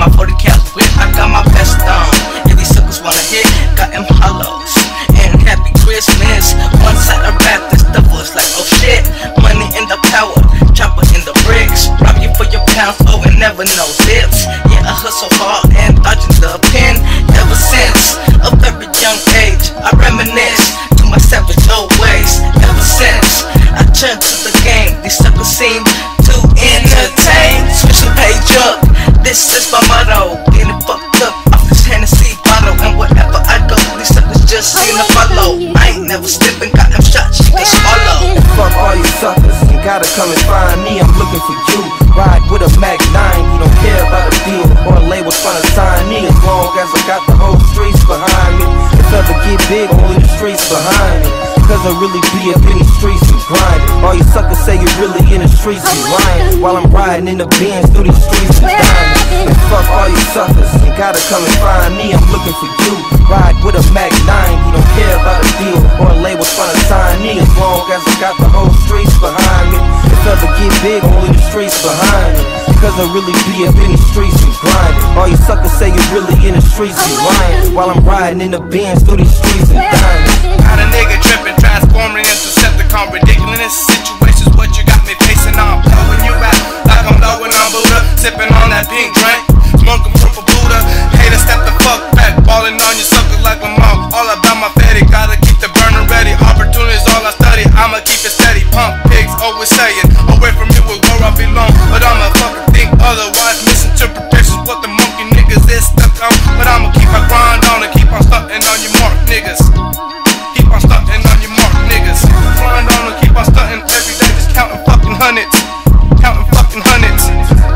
my 40 cal whip, I got my best on. If these suckers wanna hit, got them hollows. And happy Christmas. One side of rap, this double is like, oh shit. Money in the power, chopper in the bricks. Rob you for your pounds, oh, and never no zips. Yeah, I hustle hard and dodging the pin. Ever since a very young age, I reminisce to my savage old ways. Ever since I turned to the game, these suckers seem to entertain. Switch the page up, this is my motto. Getting fucked up off this Hennessy bottle. And wherever I go, these suckers just seem to follow. I ain't never slipping, got them shots you can swallow. Fuck all you suckers, you gotta come and find me, I'm looking for you. Ride with a Mac 9, you don't care about a deal or a label trying to sign me. As long as I got the whole streets behind me. If ever get big, only the streets behind me. Cause I really be up in the streets and grinding. All you suckers say you really in the streets and lying. While I'm riding in the Benz through these streets and diamond. And fuck all you suckers, you gotta come and find me, I'm looking for you. Ride with a Mac 9, you don't care about a deal or a label trying to sign me. As long as I got the whole streets behind me. If ever get big, only the streets behind me. Cause I really be up in the streets and grinding. All you suckers say you really in the streets and lying. While I'm riding in the Benz through these streets and diamond. Got a nigga tripping, transforming into Decepticon. Ridiculous situations, what you got me facing on. Blowing you out like I'm blowing on Buddha. Sipping on that pink drink, smoking purple Buddha. Haters step the fuck back, balling on you suckers like Lamar. All about my fatty, gotta keep the burner ready. Opportunities all I study, I'ma keep it steady. Pump pigs, always saying, away from you is where I belong. But I'ma fucking think otherwise, misinterpretations what the monkey niggas is stuck on. But I'ma keep my grind on and keep on stunting on you mark niggas. Keep on stunting on you mark niggas. Grind on and keep on stunting every day, just counting fucking hundreds. Counting fucking hundreds.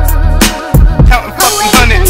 Counting fucking hundreds.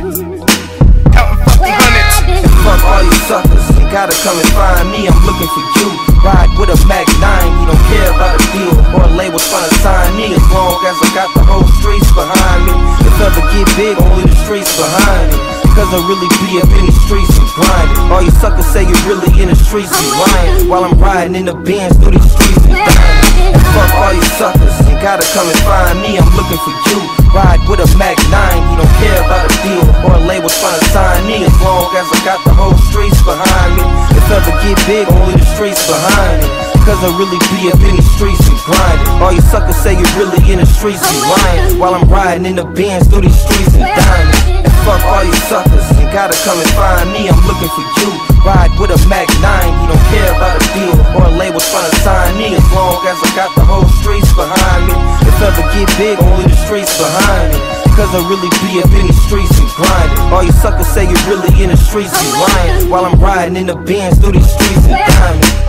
Counting fucking hundreds. Fuck all you suckers, you gotta come and find me, I'm looking for you. Ride with a Mac 9, you don't care about a deal or a label trying to sign me. As long as I got the whole streets behind me. If ever get big, only the streets behind me. Cause I really be up in the streets and grinding. All you suckers say you really in the streets and lying. While I'm riding in the Benz through these streets and diamond. And fuck all you suckers, you gotta come and find me, I'm looking for you. Ride with a Mac 9, you don't care about a deal or a label trying to sign me. As long as I got the whole streets behind me. If ever get big, only the streets behind me. Cause I really be up in the streets and grinding. All you suckers say you really in the streets and lying. While I'm riding in the Benz through these streets and diamond. And fuck all you suckers, you gotta come and find me, I'm looking for you. Ride with a Mac 9, you don't care about a deal or a label trying to sign me. As long as I got the whole streets behind me. If ever get big, only the streets behind me. Cause I really be up in the streets and grinding. All you suckers say you really in the streets and lying. While I'm riding in the Benz through these streets and diamond.